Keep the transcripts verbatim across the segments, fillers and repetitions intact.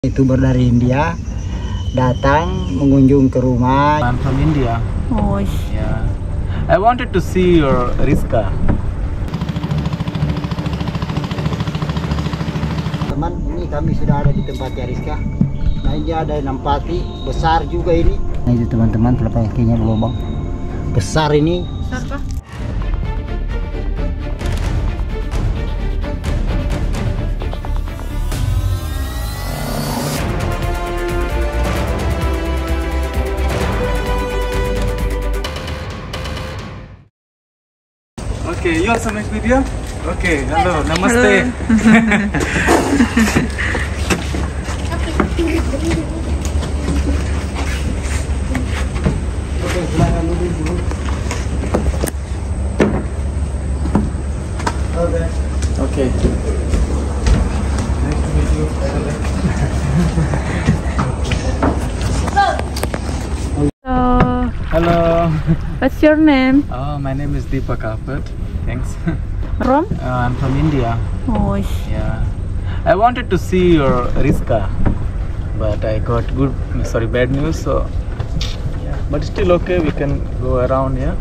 Youtuber dari India datang mengunjung ke rumah. I'm from India. Oh, Yeah. I wanted to see your Rizka. Teman, ini kami sudah ada di tempatnya Rizka. Nah, ini ada nampati besar juga ini. Nah, itu teman-teman, pelepah kakinya berlubang. Besar ini. besar kah? Okay, you also make video? Okay, hello, namaste. Oke, silakan duduk dulu. Oke. Okay. Nice to meet you. So, Hello. what's your name? Oh, my name is Deepak Kapat. Thanks. From? Uh, I'm from India. Oh, Yeah. I wanted to see your Rizka, but I got good, sorry, bad news. So, yeah. But still okay. We can go around here.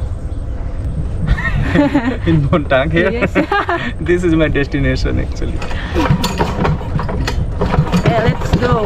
In Bontang here. Yes. This is my destination actually. Yeah, let's go.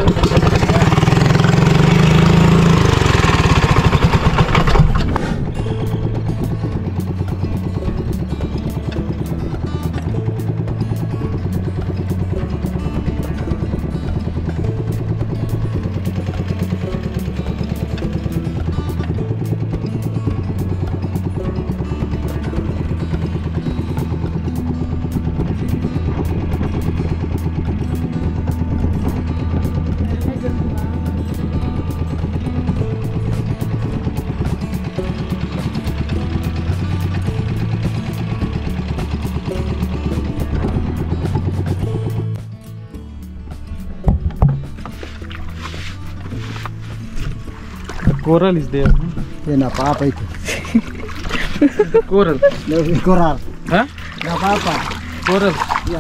Coral is there. Ya, apa-apa itu. Coral. Lebih koral. Hah? Nggak apa-apa. Coral. Ya,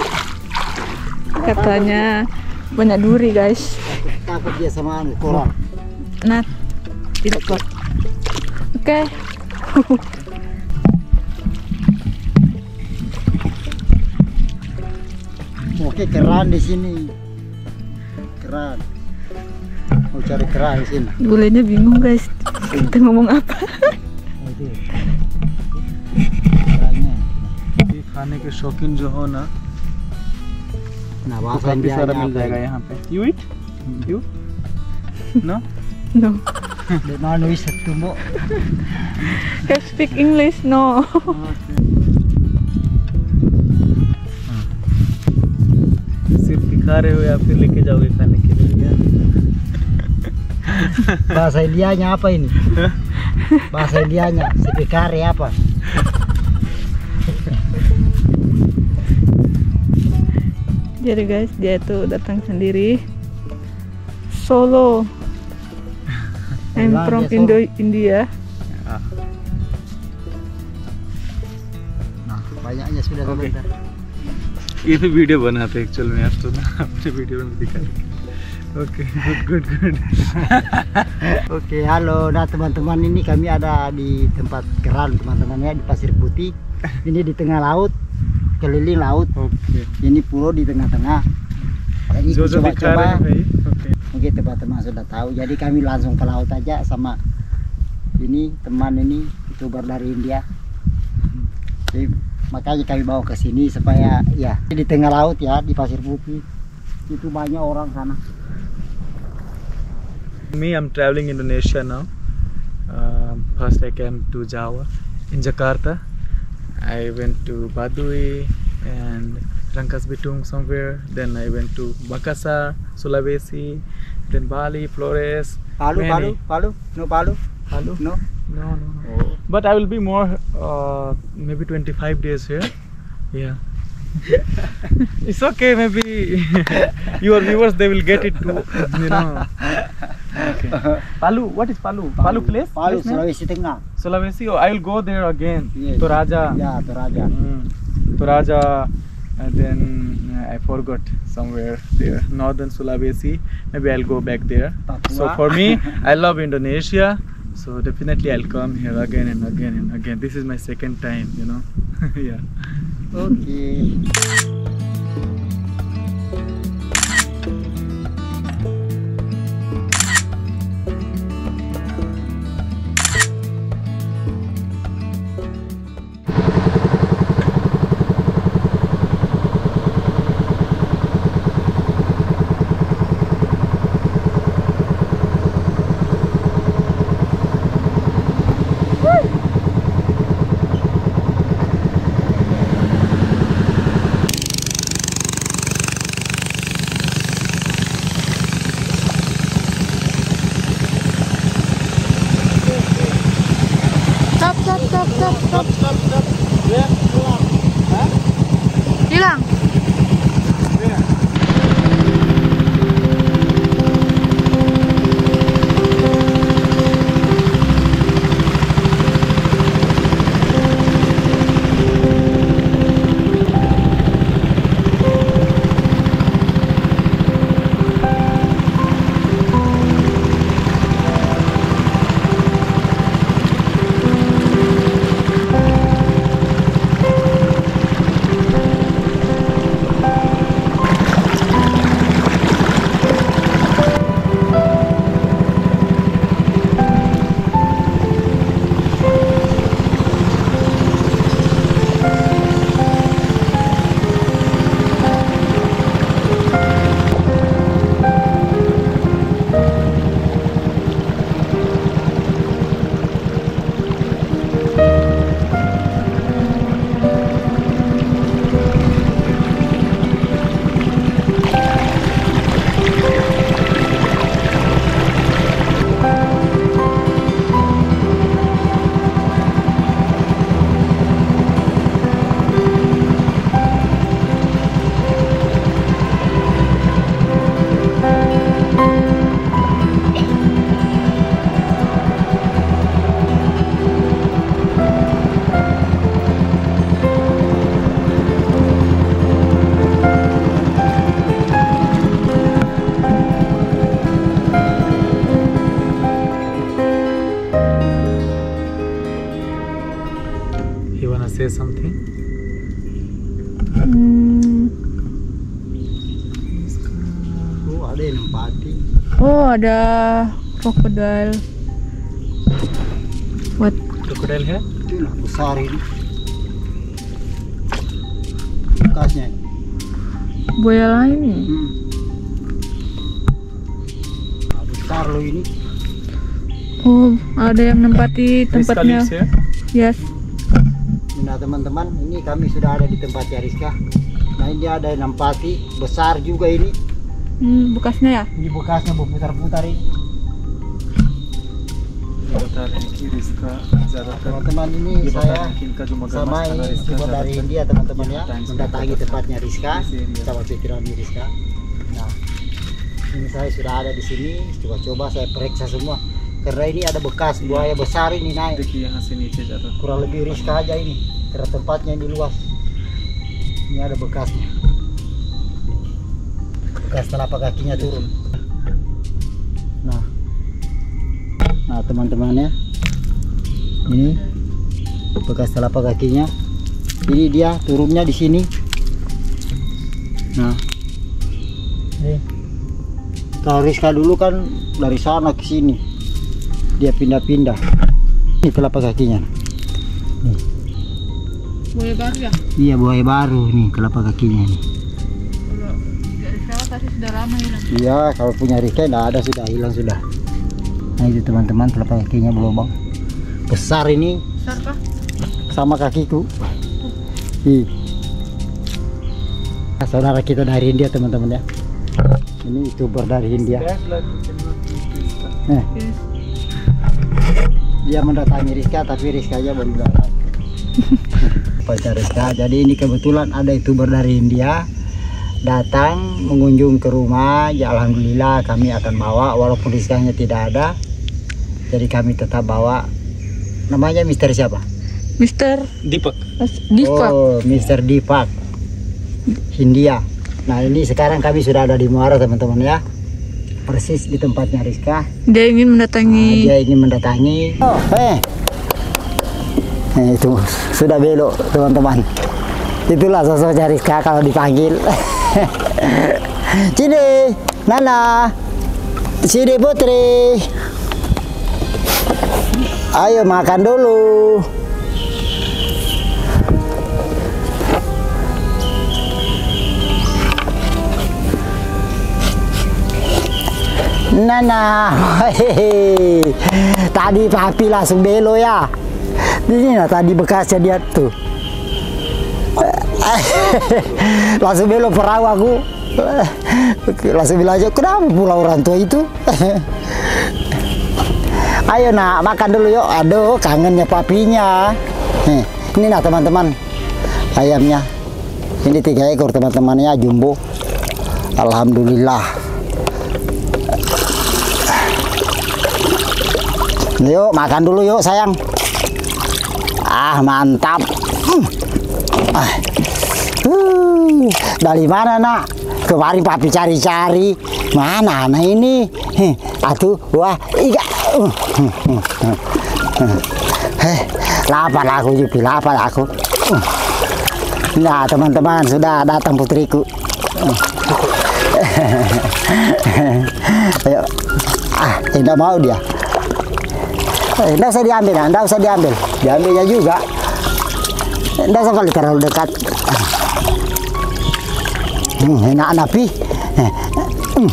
Katanya banyak duri, guys. takut dia sama anu, koral. Nah, tidak kuat. Oke. Oke, keran di sini. Keran. Mau cari keran di sini. Bulenya bingung, guys. Kita ngomong apa? Oh, itu. Kerannya. ये खाने के शौकीन जो हो ना, Nah, तो bahasa काफी India सारा मिल apa जाएगा ini? यहाँ पे. You eat? You? No? No. Di mana wis ketemu? Can you speak English? No. सिर्फ दिखा रहे हो या फिर लेके जाओगे खाने के लिए? Bahasa Indianya apa ini? Bahasa Indianya, sepikare apa? Jadi guys, dia tuh datang sendiri. Solo. I'm Bilang from dia Indo solo. India. Nah, banyaknya sudah Oke. teman-teman. ये भी वीडियो बनाते हैं एक्चुअल में, आप तो ना अपने वीडियो में दिखा रहे. Oke, good good good. Oke, halo. Nah, teman-teman, ini kami ada di tempat keran teman-teman ya, di Pasir Putih. Ini di tengah laut, keliling laut. Oke. Ini pulau di tengah-tengah. Jadi जो जो दिखा coba-coba. रहे हैं भाई. Oke. Mungkin teman-teman sudah tahu. Jadi kami langsung ke laut aja sama ini teman ini youtuber dari India. Jadi, makanya kami bawa ke sini supaya ya di tengah laut ya, di Pasir Putih. Itu banyak orang sana. Me, I'm traveling Indonesia now. Um, first, I came to Java in Jakarta. I went to Baduy and Rangkas Bitung somewhere. Then I went to Makassar, Sulawesi, then Bali, Flores. Palu, many. Palu, Palu, no Palu, Palu? no. No, no, no. But I will be more, uh, maybe twenty-five days here. Yeah. It's okay. Maybe your viewers, they will get it too. You know. Okay. Palu. What is Palu? Palu, place? Palu, Place name? Sulawesi Tengah. Sulawesi. Oh, I will go there again. Yes. Toraja. Ya, Toraja. Mm. Toraja. And then uh, I forgot somewhere there, northern Sulawesi. Maybe I'll go back there. So Papua. for me, I love Indonesia. So definitely I'll come here again and again and again. This is my second time, you know. Yeah. Oke. Stop, stop, stop, stop, stop. Stop, stop. Ya, pulang. Hah? Hilang. You wanna say something? Hmm. Oh, ada yang nempati. Oh, ada krokodil. What? Crocodile here? Itu lah besar ini. Bekasnya. Buaya lain nih. Hmm. Nah, besar loh ini. Oh, ada yang nempati Rizka tempatnya. lives here? Yes. Nah teman-teman, ini kami sudah ada di tempatnya Rizka. Nah ini ada yang nempati, besar juga ini. Hmm, bekasnya ya? Ini bekasnya berputar-putar ini. Nah, teman-teman ini saya sama ini coba dari India teman-teman ya, mendatangi tempatnya Rizka, sama veteran Rizka. Nah ini saya sudah ada di sini, coba-coba saya periksa semua. Karena ini ada bekas buaya besar ini naik. Kurang lebih Rizka aja ini, karena tempatnya ini luas. Ini ada bekasnya. Bekas telapak kakinya turun. Nah, nah teman-teman ya, ini bekas telapak kakinya. Ini dia turunnya di sini. Nah, ini. Kalau Rizka dulu kan dari sana ke sini. Dia pindah-pindah. Ini telapak kakinya. Nih. Buaya baru ya? Iya, buaya baru nih telapak kakinya nih. Kalau dari saya pasti sudah lama hilang. Iya, kalau punya Rizka enggak ada, sudah hilang sudah. Nah itu teman-teman, telapak kakinya berlubang. Besar ini. Besar kah? Sama kakiku. Ih. Nah, saudara kita dari India teman-teman ya. Ini YouTuber dari India. Nah, Yes. dia mendatangi Rizka tapi Rizka aja belum datang. Pacar Rizka. Jadi ini kebetulan ada YouTuber dari India datang mengunjung ke rumah. Ya alhamdulillah kami akan bawa walaupun Rizkanya tidak ada. Jadi kami tetap bawa. Namanya Mister siapa? Mister Deepak. Dipak. Oh, Mister Deepak. India. Nah ini sekarang kami sudah ada di Muara teman-teman ya, persis di tempatnya Rizka. Dia ingin mendatangi. Nah, dia ingin mendatangi. Oh, eh. Nah, itu sudah belok teman-teman. Itulah sosoknya Rizka kalau dipanggil. Sini, Nana. Sini Putri. Ayo makan dulu. Nana, hehehe. Tadi papi langsung belo ya. Ini nah tadi bekasnya dia tuh. Langsung belo perahu aku. Langsung bilang aja, kenapa pula orang tua itu? Ayo nak, makan dulu yuk. Aduh, kangennya papinya. Ini nah teman-teman, ayamnya. Ini tiga ekor teman-temannya, jumbo. Alhamdulillah. Yuk makan dulu yuk sayang. Ah mantap. Hmm. Ah. Uh. Dari mana nak? Kemarin papi cari-cari. Mana anak ini? Heh. Atuh, wah, iga. Uh. Heh. Lapar aku Jupi, lapar aku. Uh. Nah teman-teman sudah datang putriku. Uh. Ayo. Ah, tidak mau dia. Eh, nggak usah diambil, nah. Nggak usah diambil, diambilnya juga. Nggak usah kali terlalu dekat. Hmm, enak napi. Hmm.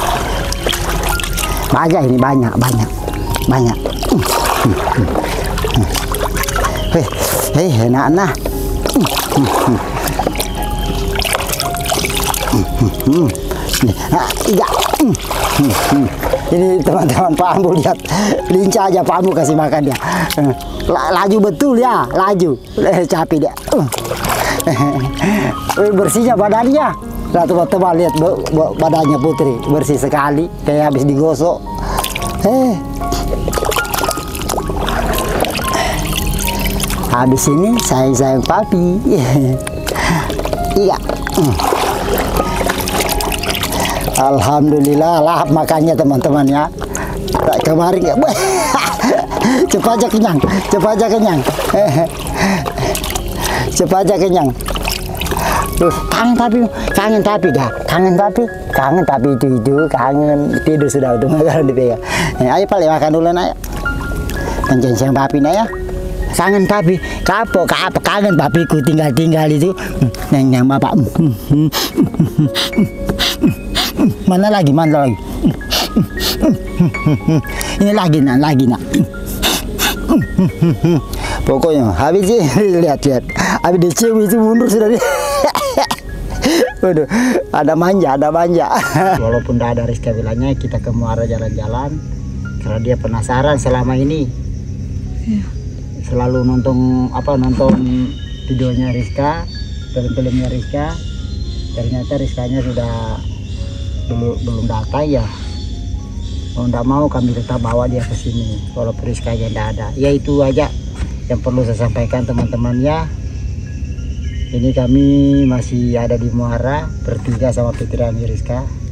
Banyak ini, banyak, banyak, banyak. Hmm. Hmm. Hei, hei, enak nah. Hmm. Hmm. Hmm. Hmm. Nah, iya. Hmm. Hmm. Hmm. Ini teman-teman Pak Ambu lihat, lincah aja Pak Ambu kasih makan dia. Laju betul ya, laju. Capek dia. Bersihnya badannya. Nah teman-teman lihat badannya Putri, bersih sekali, kayak habis digosok. Eh. Habis ini sayang-sayang papi. Iya. Alhamdulillah lahap makannya teman-teman ya. Kemarin ya, cepat aja kenyang, cepat aja kenyang, cepat aja kenyang. Tuh, kangen tapi, kangen tapi dah, kangen tapi, kangen tapi itu itu, kangen tidur sudah udah makan dipegang. Ayo paling makan dulu nak. Kenceng papi nak ya. Kangen papi, kapok, kapok kangen papiku tinggal-tinggal itu. Neng neng bapak. Mana lagi, mana lagi? Ini lagi nak, lagi nak. Pokoknya habis ini lihat-lihat, habis dicium itu mundur sudah. Waduh, ada manja, ada manja. Walaupun tidak ada Rizka bilangnya kita ke Muara jalan-jalan, karena dia penasaran selama ini. Ya. Selalu nonton apa nonton videonya Rizka, film-filmnya Rizka. Ternyata Rizkanya sudah belum belum datang ya. Mau tidak mau kami tetap bawa dia ke sini walaupun Rizkanya tidak ada. Ya itu aja yang perlu saya sampaikan teman-teman ya. Ini kami masih ada di Muara bertiga sama Fitri dan Rizka.